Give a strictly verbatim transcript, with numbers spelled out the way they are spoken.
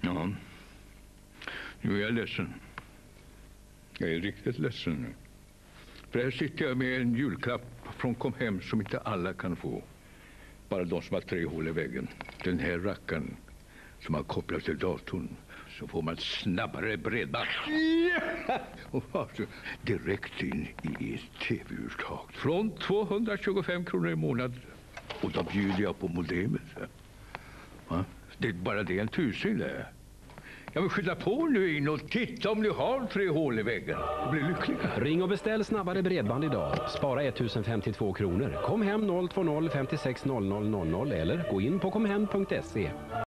Ja. Nu är jag ledsen. Jag är riktigt ledsen nu. För här sitter jag med en julklapp från Comhem som inte alla kan få. Bara de som har tre hål i väggen. Den här rackaren som har kopplat till datorn. Så får man snabbare bredband. Yeah! Och alltså, direkt in i tv-uttag. Från tvåhundratjugofem kronor i månad. Och då bjuder jag på modemet. Va? Det är bara det en tusing där. Jag vill skydda på nu in och titta om ni har tre hål i väggen. Jag blir lyckliga. Ring och beställ snabbare bredband idag. Spara ettusen femtiotvå kronor. Kom hem noll två noll fem sex noll noll noll noll eller gå in på comhem punkt se.